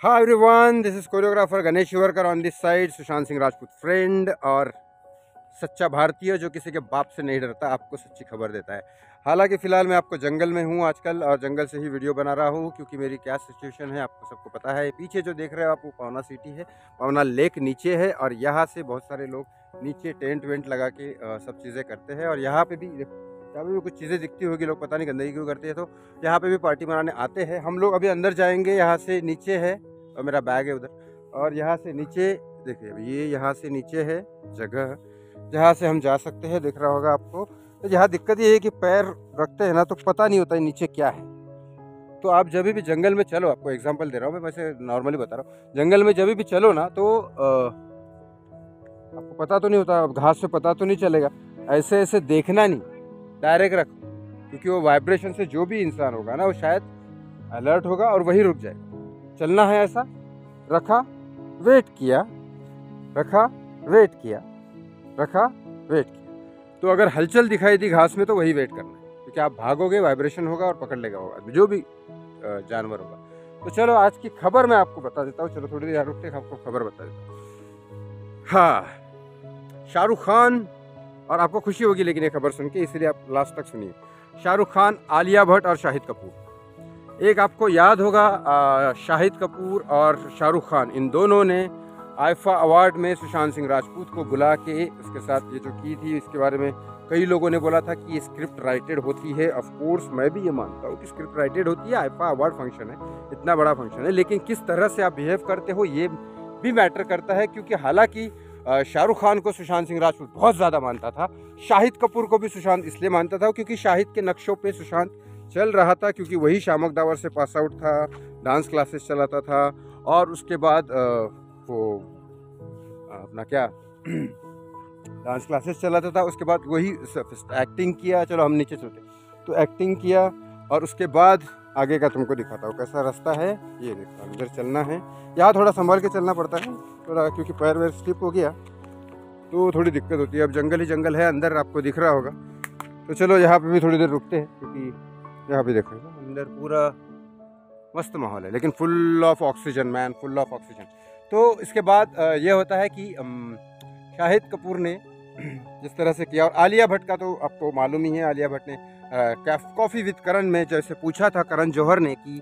Hi everyone, this is choreographer Ganesh युवरकर on this side, Sushant Singh Rajput friend और सच्चा भारतीय जो किसी के बाप से नहीं डरता, आपको सच्ची खबर देता है। हालांकि फ़िलहाल मैं आपको जंगल में हूँ आजकल और जंगल से ही वीडियो बना रहा हूँ क्योंकि मेरी क्या सिचुएशन है आपको सबको पता है। पीछे जो देख रहे हो आप वो पवना सिटी है, पवना लेक नीचे है और यहाँ से बहुत सारे लोग नीचे टेंट वेंट लगा के सब चीज़ें करते हैं। और यहाँ पे भी कुछ चीज़ें दिखती होगी, लोग पता नहीं गंदगी क्यों करते हैं, तो यहाँ पे भी पार्टी मनाने आते हैं। हम लोग अभी अंदर जाएंगे, यहाँ से नीचे है और मेरा बैग है उधर। और यहाँ से नीचे देखिए, अब ये यहाँ से नीचे है जगह जहाँ से हम जा सकते हैं, दिख रहा होगा आपको। तो यहाँ दिक्कत ये है कि पैर रखते हैं ना तो पता नहीं होता है नीचे क्या है। तो आप जब भी जंगल में चलो, आपको एग्जांपल दे रहा हूँ मैं, वैसे नॉर्मली बता रहा हूँ, जंगल में जब भी चलो ना तो आपको पता तो नहीं होता, घास से पता तो नहीं चलेगा, ऐसे ऐसे देखना नहीं, डायरेक्ट रखो, क्योंकि वो वाइब्रेशन से जो भी इंसान होगा ना वो शायद अलर्ट होगा और वही रुक जाएगा। चलना है ऐसा, रखा, वेट किया, रखा, वेट किया, रखा, वेट किया। तो अगर हलचल दिखाई दी घास में तो वही वेट करना है, क्योंकि आप भागोगे, वाइब्रेशन होगा और पकड़ लेगा होगा जो भी जानवर होगा। तो चलो आज की खबर मैं आपको बता देता हूँ। चलो थोड़ी देर रुक के आपको खबर बता देता हूँ। हाँ, शाहरुख खान, और आपको खुशी होगी लेकिन ये खबर सुन के, इसलिए आप लास्ट तक सुनिए। शाहरुख खान, आलिया भट्ट और शाहिद कपूर। एक आपको याद होगा, शाहिद कपूर और शाहरुख खान, इन दोनों ने आईफा अवार्ड में सुशांत सिंह राजपूत को बुला के उसके साथ ये जो की थी, इसके बारे में कई लोगों ने बोला था कि ये स्क्रिप्ट राइटेड होती है। ऑफ कोर्स मैं भी ये मानता हूँ कि स्क्रिप्ट राइटेड होती है, आईफा अवार्ड फंक्शन है, इतना बड़ा फंक्शन है, लेकिन किस तरह से आप बिहेव करते हो ये भी मैटर करता है। क्योंकि हालांकि शाहरुख खान को सुशांत सिंह राजपूत बहुत ज़्यादा मानता था, शाहिद कपूर को भी सुशांत इसलिए मानता था क्योंकि शाहिद के नक्शों पे सुशांत चल रहा था, क्योंकि वही शामक दावर से पास आउट था, डांस क्लासेस चलाता था और उसके बाद वो अपना क्या डांस क्लासेस चलाता था, उसके बाद वही एक्टिंग किया। चलो हम नीचे चलते, तो एक्टिंग किया और उसके बाद आगे का तुमको दिखाता हूँ कैसा रास्ता है। ये देखो, अंदर चलना है, यहाँ थोड़ा संभाल के चलना पड़ता है थोड़ा, क्योंकि पैर वैर स्लिप हो गया तो थोड़ी दिक्कत होती है। अब जंगल ही जंगल है, अंदर आपको दिख रहा होगा। तो चलो यहाँ पे भी थोड़ी देर रुकते हैं, क्योंकि यहाँ पे देखो अंदर पूरा मस्त माहौल है, लेकिन full of oxygen man, full of oxygen. तो इसके बाद ये होता है कि शाहिद कपूर ने जिस तरह से किया, और आलिया भट्ट का तो आपको मालूम ही है। आलिया भट्ट ने कॉफ़ी विद करण में जैसे पूछा था करण जौहर ने कि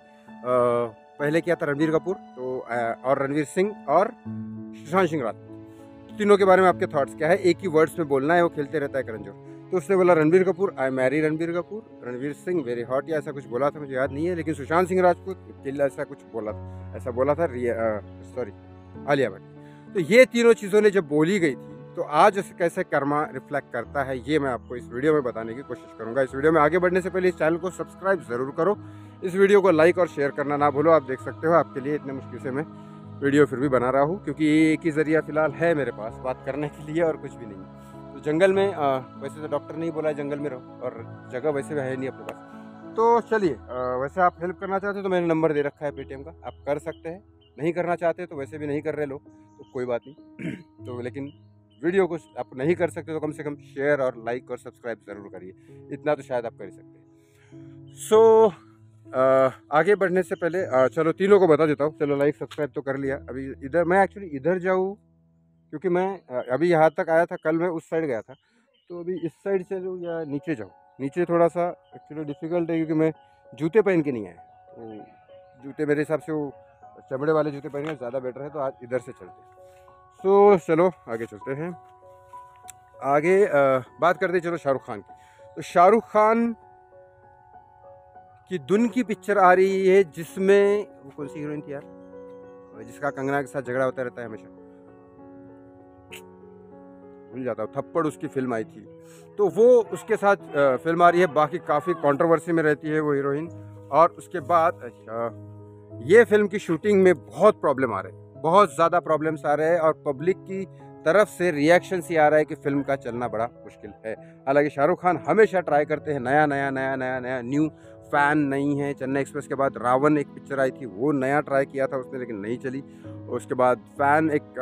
पहले किया था रणबीर कपूर तो और रणवीर सिंह और सुशांत सिंह राजपूत, तीनों के बारे में आपके थॉट्स क्या है, एक ही वर्ड्स में बोलना है, वो खेलते रहता है करण जौहर। तो उसने बोला Ranbir Kapoor, I marry Ranbir Kapoor, Ranveer Singh very hot, या ऐसा कुछ बोला था, मुझे याद नहीं है, लेकिन सुशांत सिंह राजपूत ऐसा कुछ बोला था, ऐसा बोला था सॉरी आलिया भट्ट। तो ये तीनों चीज़ों ने जब बोली गई थी तो आज कैसे कर्मा रिफ्लेक्ट करता है ये मैं आपको इस वीडियो में बताने की कोशिश करूंगा। इस वीडियो में आगे बढ़ने से पहले इस चैनल को सब्सक्राइब ज़रूर करो, इस वीडियो को लाइक और शेयर करना ना भूलो। आप देख सकते हो, आपके लिए इतने मुश्किल से मैं वीडियो फिर भी बना रहा हूँ, क्योंकि एक ही ज़रिया फ़िलहाल है मेरे पास बात करने के लिए और कुछ भी नहीं। तो जंगल में वैसे तो डॉक्टर नहीं बोला है जंगल में रहो, और जगह वैसे भी है नहीं अपने पास। तो चलिए, वैसे आप हेल्प करना चाहते हो तो मैंने नंबर दे रखा है पेटीएम का, आप कर सकते हैं। नहीं करना चाहते तो वैसे भी नहीं कर रहे लोग, तो कोई बात नहीं। तो लेकिन वीडियो को आप नहीं कर सकते तो कम से कम शेयर और लाइक और सब्सक्राइब ज़रूर करिए, इतना तो शायद आप कर ही सकते हैं। सो आगे बढ़ने से पहले चलो तीनों को बता देता हूँ। चलो लाइक सब्सक्राइब तो कर लिया। अभी इधर मैं एक्चुअली इधर जाऊँ क्योंकि मैं अभी यहाँ तक आया था, कल मैं उस साइड गया था, तो अभी इस साइड चलूँ या नीचे जाऊँ। नीचे थोड़ा सा एक्चुअली डिफ़िकल्ट है क्योंकि मैं जूते पहन के नहीं आया, तो जूते मेरे हिसाब से वो चमड़े वाले जूते पहनना ज़्यादा बेटर है, तो आज इधर से चलते हैं। तो चलो आगे चलते हैं। आगे बात करते हैं चलो शाहरुख खान की। तो शाहरुख खान की दुन की पिक्चर आ रही है, जिसमें वो कौन सी हीरोइन थी यार, जिसका कंगना के साथ झगड़ा होता रहता है हमेशा, भूल जाता हूँ, थप्पड़ उसकी फिल्म आई थी, तो वो उसके साथ फिल्म आ रही है। बाकी काफ़ी कंट्रोवर्सी में रहती है वो हीरोइन। और उसके बाद ये फिल्म की शूटिंग में बहुत प्रॉब्लम आ रहे हैं, बहुत ज़्यादा प्रॉब्लम्स आ रहे हैं, और पब्लिक की तरफ से रिएक्शन ही आ रहा है कि फिल्म का चलना बड़ा मुश्किल है। हालांकि शाहरुख खान हमेशा ट्राई करते हैं नया नया नया नया नया, न्यू फैन नहीं है। चेन्नई एक्सप्रेस के बाद रावण एक पिक्चर आई थी, वो नया ट्राई किया था उसने, लेकिन नहीं चली। उसके बाद फैन एक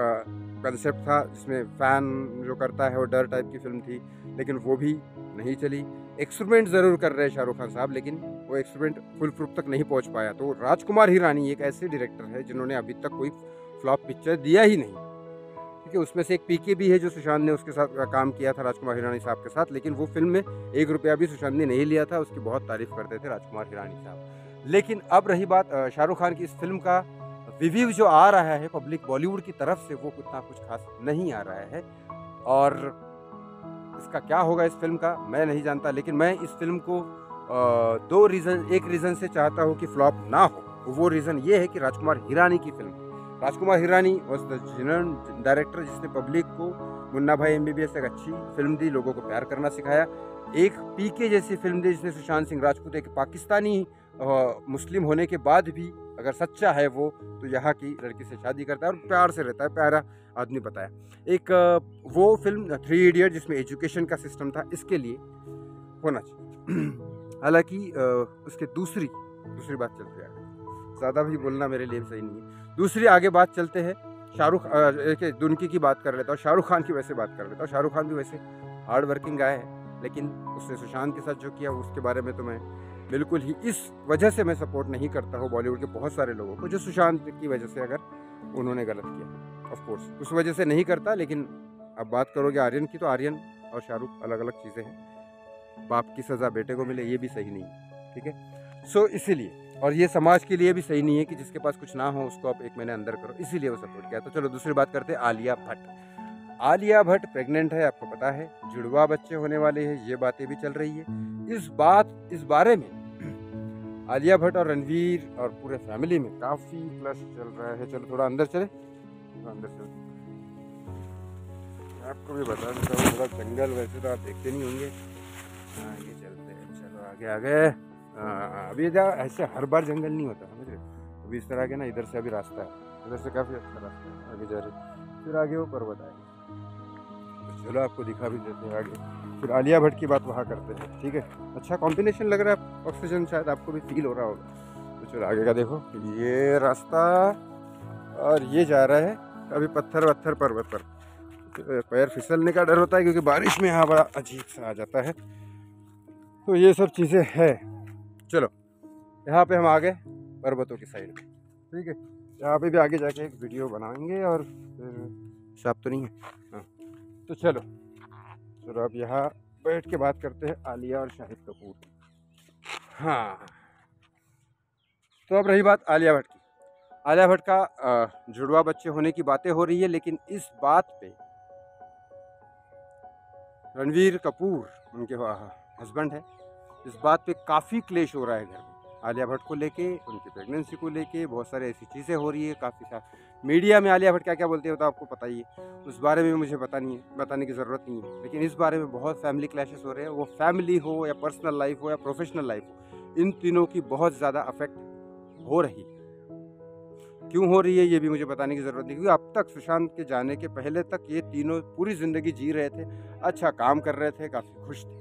कंसेप्ट था जिसमें फ़ैन जो करता है वो डर टाइप की फिल्म थी, लेकिन वो भी नहीं चली। एक्सपेरिमेंट ज़रूर कर रहे हैं शाहरुख खान साहब, लेकिन वो एक्सपेरिमेंट फुल प्रूफ तक नहीं पहुंच पाया। तो राजकुमार हिरानी एक ऐसे डायरेक्टर है जिन्होंने अभी तक कोई फ्लॉप पिक्चर दिया ही नहीं। ठीक है, उसमें से एक पीके भी है जो सुशांत ने उसके साथ काम किया था राजकुमार हिरानी साहब के साथ, लेकिन वो फिल्म में 1 रुपया भी सुशांत ने नहीं लिया था। उसकी बहुत तारीफ करते थे राजकुमार हिरानी साहब। लेकिन अब रही बात शाहरुख खान की इस फिल्म का रिव्यू जो आ रहा है पब्लिक बॉलीवुड की तरफ से, वो उतना कुछ खास नहीं आ रहा है। और इसका क्या होगा इस फिल्म का मैं नहीं जानता, लेकिन मैं इस फिल्म को एक रीज़न से चाहता हूँ कि फ्लॉप ना हो। वो रीज़न ये है कि राजकुमार हिरानी की film, Rajkumar Hirani was the genuine director जिसने पब्लिक को मुन्ना भाई MBBS एक अच्छी फिल्म दी, लोगों को प्यार करना सिखाया। एक पीके जैसी फिल्म दी जिसने सुशांत सिंह राजपूत, एक पाकिस्तानी मुस्लिम होने के बाद भी अगर सच्चा है वो, तो यहाँ की लड़की से शादी करता है और प्यार से रहता है, प्यारा आदमी बताया। एक वो फिल्म 3 इडियट जिसमें एजुकेशन का सिस्टम था, इसके लिए होना चाहिए। हालांकि उसके दूसरी बात चलती है, ज़्यादा भी बोलना मेरे लिए सही नहीं है। दूसरी आगे बात चलते हैं दुनकी की बात कर लेता हूँ, शाहरुख खान की वैसे बात कर लेता हूँ। शाहरुख खान भी वैसे हार्ड वर्किंग गाय है, लेकिन उसने सुशांत के साथ जो किया उसके बारे में तो मैं बिल्कुल ही इस वजह से मैं सपोर्ट नहीं करता हूँ बॉलीवुड के बहुत सारे लोगों को, जो सुशांत की वजह से अगर उन्होंने गलत किया, ऑफ कोर्स उस वजह से नहीं करता। लेकिन अब बात करोगे आर्यन की, तो आर्यन और शाहरुख अलग अलग चीज़ें हैं। बाप की सज़ा बेटे को मिले, ये भी सही नहीं है। ठीक है, सो इसीलिए, और ये समाज के लिए भी सही नहीं है कि जिसके पास कुछ ना हो उसको आप 1 महीने अंदर करो, इसीलिए वो सपोर्ट किया। तो चलो दूसरी बात करते हैं आलिया भट्ट। आलिया भट्ट प्रेग्नेंट है, आपको पता है, जुड़वा बच्चे होने वाले हैं, ये बातें भी चल रही है। इस बारे में आलिया भट्ट और रणवीर और पूरे फैमिली में काफ़ी क्लश चल रहा है। चलो थोड़ा अंदर चले, आपको भी बता देता हूँ। थोड़ा जंगल वैसे तो आप देखते नहीं होंगे, आगे चलते हैं। चलो आगे अभी ऐसे हर बार जंगल नहीं होता, समझ रहे? अभी इस तरह के ना, इधर से अभी रास्ता है, इधर से काफ़ी अच्छा रास्ता है, आगे जा रहे, फिर आगे वो पर्वत आएगा। तो चलो आपको दिखा भी देते हैं आगे। फिर आलिया भट्ट की बात वहाँ करते हैं। ठीक है, अच्छा कॉम्बिनेशन लग रहा है, ऑक्सीजन शायद आपको भी फील हो रहा होगा। तो चलो आगे का देखो, ये रास्ता और ये जा रहा है अभी पत्थर पर्वत पर। पैर फिसलने का डर होता है क्योंकि बारिश में यहाँ बड़ा अजीब सा आ जाता है। तो ये सब चीज़ें है। चलो यहाँ पे हम आ गए पर्वतों की साइड में। ठीक है, यहाँ पे भी आगे जाके एक वीडियो बनाएंगे और फिर साफ तो नहीं है। हाँ, तो चलो अब यहाँ बैठ के बात करते हैं आलिया और शाहिद कपूर। हाँ, तो अब रही बात आलिया भट्ट की। आलिया भट्ट का जुड़वा बच्चे होने की बातें हो रही है, लेकिन इस बात पे रणवीर कपूर, उनके हस्बैंड है, इस बात पे काफ़ी क्लेश हो रहा है घर में। आलिया भट्ट को लेके, उनकी प्रेगनेंसी को लेके बहुत सारे ऐसी चीज़ें हो रही है। काफ़ी सारे मीडिया में आलिया भट्ट क्या क्या बोलती है तो आपको पता ही है, उस बारे में मुझे बताने की ज़रूरत नहीं है। लेकिन इस बारे में बहुत फैमिली क्लैशेस हो रहे हैं, वो फैमिली हो या पर्सनल लाइफ हो या प्रोफेशनल लाइफ हो, इन तीनों की बहुत ज़्यादा अफेक्ट हो रही है। क्यों हो रही है ये भी मुझे बताने की ज़रूरत नहीं, क्योंकि अब तक सुशांत के जाने के पहले तक ये तीनों पूरी ज़िंदगी जी रहे थे, अच्छा काम कर रहे थे, काफ़ी खुश थे।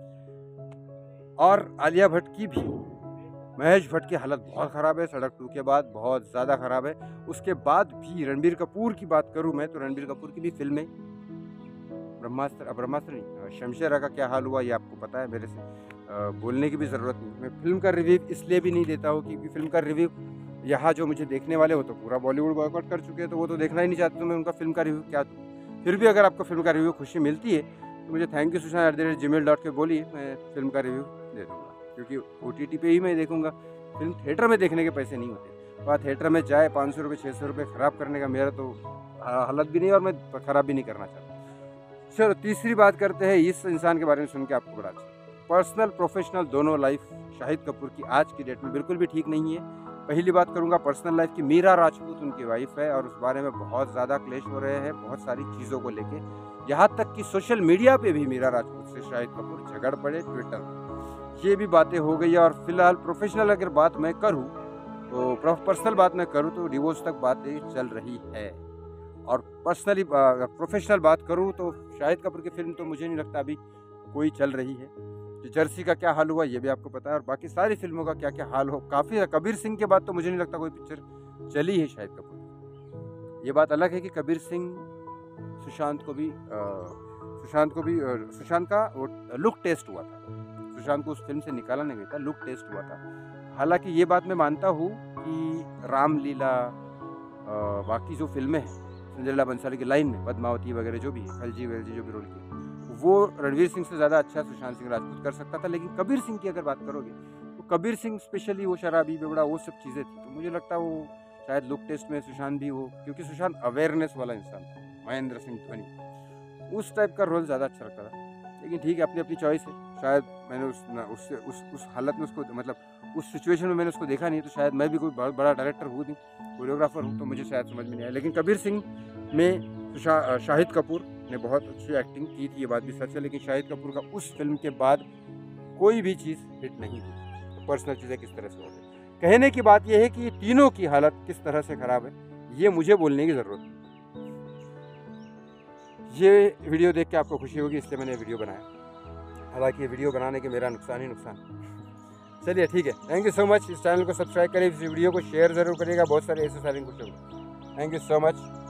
और आलिया भट्ट की भी, महेश भट्ट की हालत बहुत ख़राब है, सड़क 2 के बाद बहुत ज़्यादा ख़राब है। उसके बाद भी रणबीर कपूर की बात करूँ मैं, तो रणबीर कपूर की भी फिल्में, ब्रह्मास्त्र नहीं, शमशेर का क्या हाल हुआ ये आपको पता है, मेरे से बोलने की भी ज़रूरत नहीं। मैं फिल्म का रिव्यू इसलिए भी नहीं देता हूँ क्योंकि फिल्म का रिव्यू यहाँ जो मुझे देखने वाले हो तो पूरा बॉलीवुड बॉयकॉट कर चुके हैं, तो वो तो देखना ही नहीं चाहते, तो मैं उनका फिल्म का रिव्यू क्या दूँ। फिर भी अगर आपको फिल्म का रिव्यू खुशी मिलती है तो मुझे thankyousushant@gmail.com बोलिए, मैं फिल्म का रिव्यू दे दूँगा, क्योंकि OTT पे ही मैं देखूँगा। फिल्म थिएटर में देखने के पैसे नहीं होते, वहाँ थिएटर में जाए 500 रुपये 600 रुपये ख़राब करने का मेरा तो हालत भी नहीं, और मैं ख़राब भी नहीं करना चाहता। चलो तीसरी बात करते हैं इस इंसान के बारे में, सुन के आपको बड़ा अच्छा। पर्सनल प्रोफेशनल दोनों लाइफ शाहिद कपूर की आज की डेट में बिल्कुल भी ठीक नहीं है। पहली बात करूंगा पर्सनल लाइफ की, मीरा राजपूत उनकी वाइफ है और उस बारे में बहुत ज़्यादा क्लेश हो रहे हैं बहुत सारी चीज़ों को लेके, यहाँ तक कि सोशल मीडिया पे भी मीरा राजपूत से शाहिद कपूर झगड़ पड़े, ट्विटर पर ये भी बातें हो गई। और फिलहाल प्रोफेशनल अगर बात मैं करूँ तो पर्सनल बात मैं करूँ तो डिवोर्स तक बातें चल रही है। और पर्सनली प्रोफेशनल बात करूँ तो शाहिद कपूर की फिल्म तो मुझे नहीं लगता अभी कोई चल रही है। जर्सी का क्या हाल हुआ ये भी आपको पता है, और बाकी सारी फिल्मों का क्या क्या हाल हो, काफ़ी कबीर सिंह के बाद तो मुझे नहीं लगता कोई पिक्चर चली है शाहिद कपूर। ये बात अलग है कि कबीर सिंह सुशांत का वो लुक टेस्ट हुआ था, सुशांत को उस फिल्म से निकाला नहीं गया था, लुक टेस्ट हुआ था। हालांकि ये बात मैं मानता हूँ कि रामलीला, बाकी जो फिल्में हैं सिंड्रेला बंसाली की लाइन में, पद्मावती वगैरह जो भी है, खलजी वेलजी जो भी रोल किए, वो रणवीर सिंह से ज़्यादा अच्छा सुशांत सिंह राजपूत कर सकता था। लेकिन कबीर सिंह की अगर बात करोगे तो कबीर सिंह स्पेशली वो शराबी बेवड़ा वो सब चीज़ें थी, तो मुझे लगता है वो शायद लुक टेस्ट में सुशांत भी हो, क्योंकि सुशांत अवेयरनेस वाला इंसान था, महेंद्र सिंह धोनी उस टाइप का रोल ज़्यादा अच्छा लगता था। लेकिन ठीक है, अपनी अपनी चॉइस है। शायद मैंने उस हालत में उसको, मतलब उस सिचुएशन में मैंने उसको देखा नहीं, तो शायद मैं भी कोई बहुत बड़ा डायरेक्टर हूँ नहीं, कोरियोग्राफर हूँ, तो मुझे शायद समझ में नहीं आया। लेकिन कबीर सिंह में शाहिद कपूर ने बहुत अच्छी एक्टिंग की थी, ये बात भी सच है। लेकिन शाहिद कपूर का उस फिल्म के बाद कोई भी चीज़ हिट नहीं हुई। पर्सनल चीज़ें किस तरह से हो गई, कहने की बात यह है कि तीनों की हालत किस तरह से ख़राब है, ये मुझे बोलने की ज़रूरत है। ये वीडियो देख के आपको खुशी होगी, इसलिए मैंने वीडियो बनाया। हालांकि ये वीडियो बनाने के मेरा नुकसान ही नुकसान। चलिए ठीक है, थैंक यू सो मच। इस चैनल को सब्सक्राइब करें, इस वीडियो को शेयर ज़रूर करिएगा, बहुत सारे ऐसे सारे कुछ। Thank you so much.